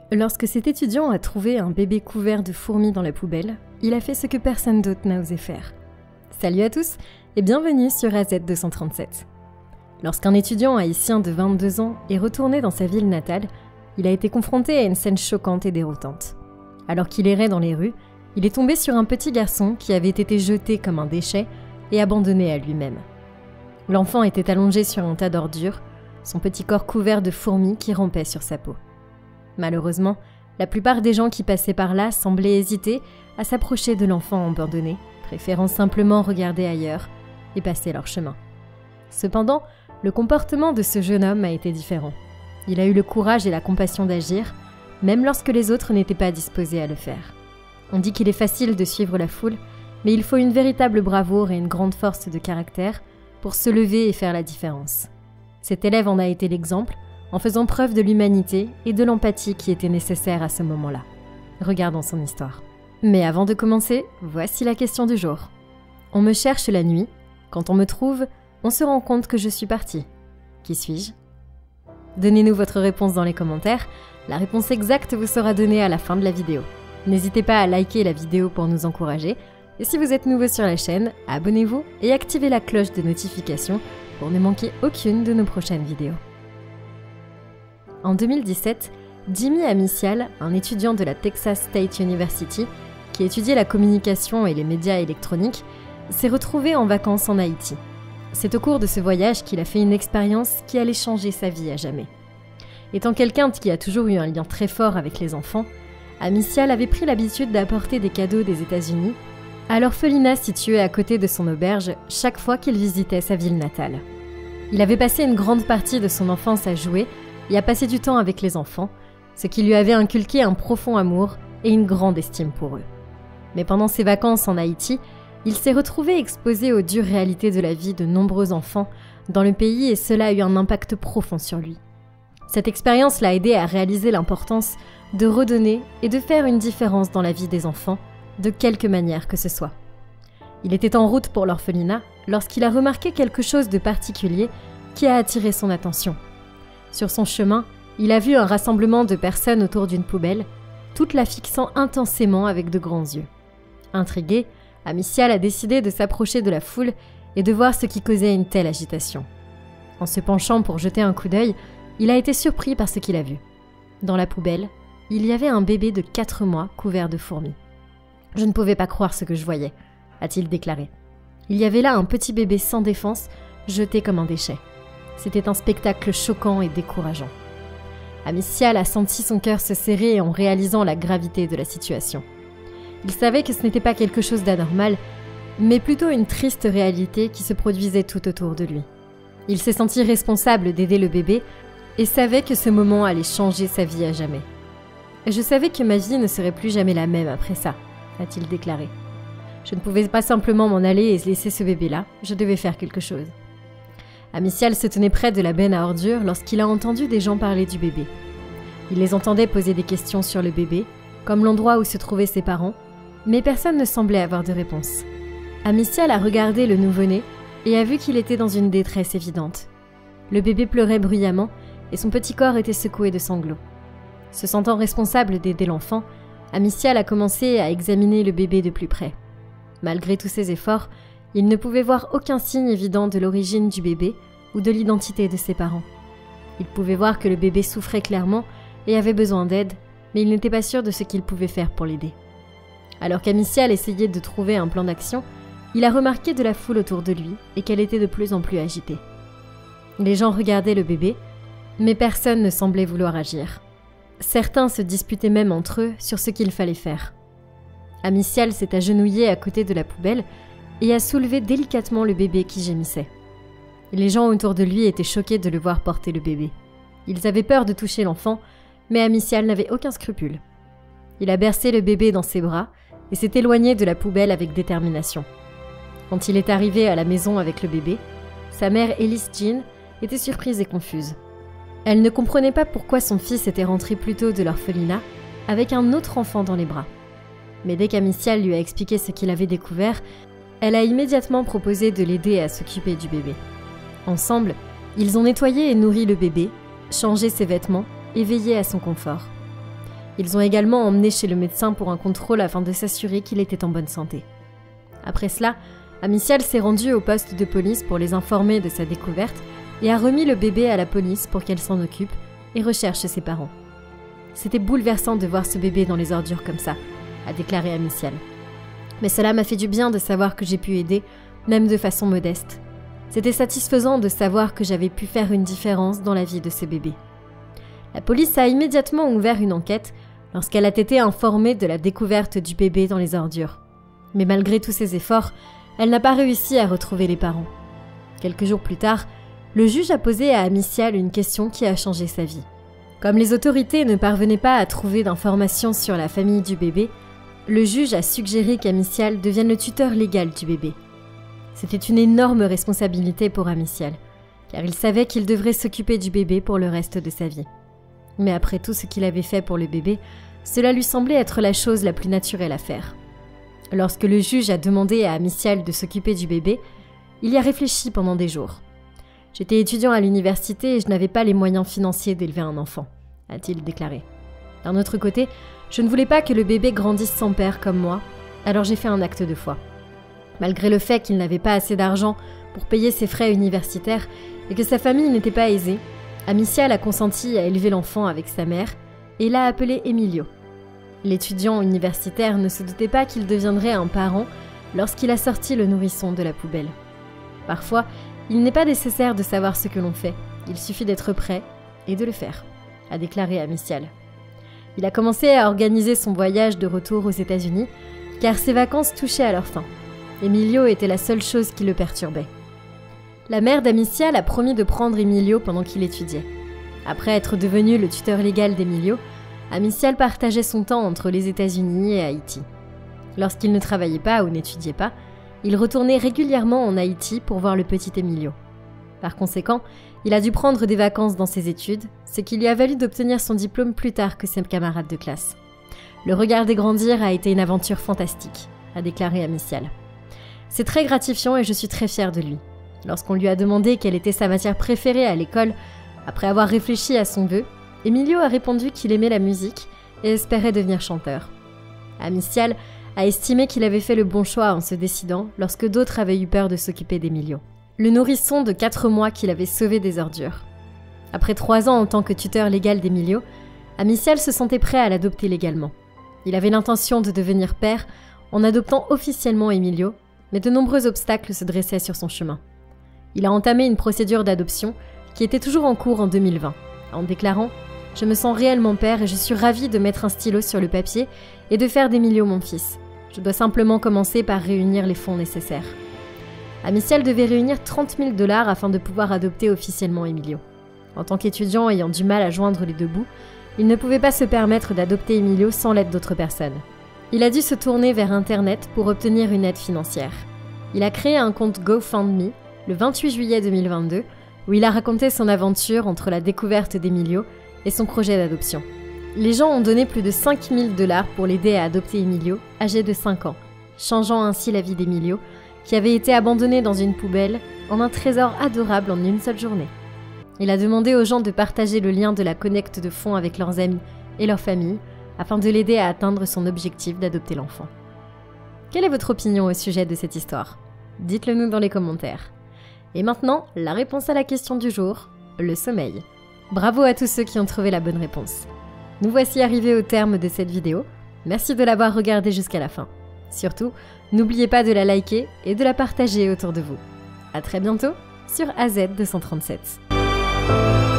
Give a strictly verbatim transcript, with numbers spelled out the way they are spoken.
Lorsque cet étudiant a trouvé un bébé couvert de fourmis dans la poubelle, il a fait ce que personne d'autre n'a osé faire. Salut à tous et bienvenue sur A Z deux cent trente-sept. Lorsqu'un étudiant haïtien de vingt-deux ans est retourné dans sa ville natale, il a été confronté à une scène choquante et déroutante. Alors qu'il errait dans les rues, il est tombé sur un petit garçon qui avait été jeté comme un déchet et abandonné à lui-même. L'enfant était allongé sur un tas d'ordures, son petit corps couvert de fourmis qui rampaient sur sa peau. Malheureusement, la plupart des gens qui passaient par là semblaient hésiter à s'approcher de l'enfant abandonné, préférant simplement regarder ailleurs et passer leur chemin. Cependant, le comportement de ce jeune homme a été différent. Il a eu le courage et la compassion d'agir, même lorsque les autres n'étaient pas disposés à le faire. On dit qu'il est facile de suivre la foule, mais il faut une véritable bravoure et une grande force de caractère pour se lever et faire la différence. Cet élève en a été l'exemple, en faisant preuve de l'humanité et de l'empathie qui était nécessaire à ce moment-là. Regardons son histoire. Mais avant de commencer, voici la question du jour. On me cherche la nuit. Quand on me trouve, on se rend compte que je suis partie. Qui suis-je? Donnez-nous votre réponse dans les commentaires. La réponse exacte vous sera donnée à la fin de la vidéo. N'hésitez pas à liker la vidéo pour nous encourager. Et si vous êtes nouveau sur la chaîne, abonnez-vous et activez la cloche de notification pour ne manquer aucune de nos prochaines vidéos. En deux mille dix-sept, Jimmy Amicial, un étudiant de la Texas State University qui étudiait la communication et les médias électroniques, s'est retrouvé en vacances en Haïti. C'est au cours de ce voyage qu'il a fait une expérience qui allait changer sa vie à jamais. Étant quelqu'un qui a toujours eu un lien très fort avec les enfants, Amicial avait pris l'habitude d'apporter des cadeaux des États-Unis à l'orphelinat situé à côté de son auberge chaque fois qu'il visitait sa ville natale. Il avait passé une grande partie de son enfance à jouer et à passer du temps avec les enfants, ce qui lui avait inculqué un profond amour et une grande estime pour eux. Mais pendant ses vacances en Haïti, il s'est retrouvé exposé aux dures réalités de la vie de nombreux enfants dans le pays et cela a eu un impact profond sur lui. Cette expérience l'a aidé à réaliser l'importance de redonner et de faire une différence dans la vie des enfants, de quelque manière que ce soit. Il était en route pour l'orphelinat lorsqu'il a remarqué quelque chose de particulier qui a attiré son attention. Sur son chemin, il a vu un rassemblement de personnes autour d'une poubelle, toutes la fixant intensément avec de grands yeux. Intrigué, Amicial a décidé de s'approcher de la foule et de voir ce qui causait une telle agitation. En se penchant pour jeter un coup d'œil, il a été surpris par ce qu'il a vu. Dans la poubelle, il y avait un bébé de quatre mois couvert de fourmis. « Je ne pouvais pas croire ce que je voyais », a-t-il déclaré. Il y avait là un petit bébé sans défense, jeté comme un déchet. C'était un spectacle choquant et décourageant. Amicial a senti son cœur se serrer en réalisant la gravité de la situation. Il savait que ce n'était pas quelque chose d'anormal, mais plutôt une triste réalité qui se produisait tout autour de lui. Il s'est senti responsable d'aider le bébé et savait que ce moment allait changer sa vie à jamais. « Je savais que ma vie ne serait plus jamais la même après ça », a-t-il déclaré. « Je ne pouvais pas simplement m'en aller et laisser ce bébé-là, je devais faire quelque chose. » Amicial se tenait près de la benne à ordures lorsqu'il a entendu des gens parler du bébé. Il les entendait poser des questions sur le bébé, comme l'endroit où se trouvaient ses parents, mais personne ne semblait avoir de réponse. Amicial a regardé le nouveau-né et a vu qu'il était dans une détresse évidente. Le bébé pleurait bruyamment et son petit corps était secoué de sanglots. Se sentant responsable d'aider l'enfant, Amicial a commencé à examiner le bébé de plus près. Malgré tous ses efforts, il ne pouvait voir aucun signe évident de l'origine du bébé ou de l'identité de ses parents. Il pouvait voir que le bébé souffrait clairement et avait besoin d'aide, mais il n'était pas sûr de ce qu'il pouvait faire pour l'aider. Alors qu'Amicial essayait de trouver un plan d'action, il a remarqué de la foule autour de lui et qu'elle était de plus en plus agitée. Les gens regardaient le bébé, mais personne ne semblait vouloir agir. Certains se disputaient même entre eux sur ce qu'il fallait faire. Amicial s'est agenouillé à côté de la poubelle et a soulevé délicatement le bébé qui gémissait. Les gens autour de lui étaient choqués de le voir porter le bébé. Ils avaient peur de toucher l'enfant, mais Amicial n'avait aucun scrupule. Il a bercé le bébé dans ses bras et s'est éloigné de la poubelle avec détermination. Quand il est arrivé à la maison avec le bébé, sa mère Ellis Jean était surprise et confuse. Elle ne comprenait pas pourquoi son fils était rentré plus tôt de l'orphelinat avec un autre enfant dans les bras. Mais dès qu'Amicial lui a expliqué ce qu'il avait découvert, elle a immédiatement proposé de l'aider à s'occuper du bébé. Ensemble, ils ont nettoyé et nourri le bébé, changé ses vêtements et veillé à son confort. Ils ont également emmené chez le médecin pour un contrôle afin de s'assurer qu'il était en bonne santé. Après cela, Amicia s'est rendue au poste de police pour les informer de sa découverte et a remis le bébé à la police pour qu'elle s'en occupe et recherche ses parents. C'était bouleversant de voir ce bébé dans les ordures comme ça, a déclaré Amicia. Mais cela m'a fait du bien de savoir que j'ai pu aider, même de façon modeste. C'était satisfaisant de savoir que j'avais pu faire une différence dans la vie de ce bébé. La police a immédiatement ouvert une enquête lorsqu'elle a été informée de la découverte du bébé dans les ordures. Mais malgré tous ses efforts, elle n'a pas réussi à retrouver les parents. Quelques jours plus tard, le juge a posé à Amicia une question qui a changé sa vie. Comme les autorités ne parvenaient pas à trouver d'informations sur la famille du bébé, le juge a suggéré qu'Amicia devienne le tuteur légal du bébé. C'était une énorme responsabilité pour Amicia, car il savait qu'il devrait s'occuper du bébé pour le reste de sa vie. Mais après tout ce qu'il avait fait pour le bébé, cela lui semblait être la chose la plus naturelle à faire. Lorsque le juge a demandé à Amicia de s'occuper du bébé, il y a réfléchi pendant des jours. « J'étais étudiant à l'université et je n'avais pas les moyens financiers d'élever un enfant », a-t-il déclaré. D'un autre côté, je ne voulais pas que le bébé grandisse sans père comme moi, alors j'ai fait un acte de foi. Malgré le fait qu'il n'avait pas assez d'argent pour payer ses frais universitaires et que sa famille n'était pas aisée, Amicia a consenti à élever l'enfant avec sa mère et l'a appelé Emilio. L'étudiant universitaire ne se doutait pas qu'il deviendrait un parent lorsqu'il a sorti le nourrisson de la poubelle. Parfois, il n'est pas nécessaire de savoir ce que l'on fait, il suffit d'être prêt et de le faire, a déclaré Amicia. Il a commencé à organiser son voyage de retour aux États-Unis car ses vacances touchaient à leur fin. Emilio était la seule chose qui le perturbait. La mère d'Amicia a promis de prendre Emilio pendant qu'il étudiait. Après être devenu le tuteur légal d'Emilio, Amicia partageait son temps entre les États-Unis et Haïti. Lorsqu'il ne travaillait pas ou n'étudiait pas, il retournait régulièrement en Haïti pour voir le petit Emilio. Par conséquent, il a dû prendre des vacances dans ses études, ce qui lui a valu d'obtenir son diplôme plus tard que ses camarades de classe. Le regarder grandir a été une aventure fantastique, a déclaré Amicia. C'est très gratifiant et je suis très fière de lui. Lorsqu'on lui a demandé quelle était sa matière préférée à l'école, après avoir réfléchi à son vœu, Emilio a répondu qu'il aimait la musique et espérait devenir chanteur. Amicia a estimé qu'il avait fait le bon choix en se décidant lorsque d'autres avaient eu peur de s'occuper d'Emilio, le nourrisson de quatre mois qu'il avait sauvé des ordures. Après trois ans en tant que tuteur légal d'Emilio, Amicia se sentait prêt à l'adopter légalement. Il avait l'intention de devenir père en adoptant officiellement Emilio, mais de nombreux obstacles se dressaient sur son chemin. Il a entamé une procédure d'adoption qui était toujours en cours en deux mille vingt, en déclarant « Je me sens réellement père et je suis ravie de mettre un stylo sur le papier et de faire d'Emilio mon fils. Je dois simplement commencer par réunir les fonds nécessaires. » Amicia devait réunir trente mille dollars afin de pouvoir adopter officiellement Emilio. En tant qu'étudiant ayant du mal à joindre les deux bouts, il ne pouvait pas se permettre d'adopter Emilio sans l'aide d'autres personnes. Il a dû se tourner vers Internet pour obtenir une aide financière. Il a créé un compte GoFundMe le vingt-huit juillet deux mille vingt-deux où il a raconté son aventure entre la découverte d'Emilio et son projet d'adoption. Les gens ont donné plus de cinq mille dollars pour l'aider à adopter Emilio, âgé de cinq ans, changeant ainsi la vie d'Emilio, qui avait été abandonné dans une poubelle, en un trésor adorable en une seule journée. Il a demandé aux gens de partager le lien de la collecte de fonds avec leurs amis et leurs familles, afin de l'aider à atteindre son objectif d'adopter l'enfant. Quelle est votre opinion au sujet de cette histoire? Dites-le nous dans les commentaires. Et maintenant, la réponse à la question du jour, le sommeil. Bravo à tous ceux qui ont trouvé la bonne réponse. Nous voici arrivés au terme de cette vidéo. Merci de l'avoir regardée jusqu'à la fin. Surtout, n'oubliez pas de la liker et de la partager autour de vous. À très bientôt sur A Z deux cent trente-sept.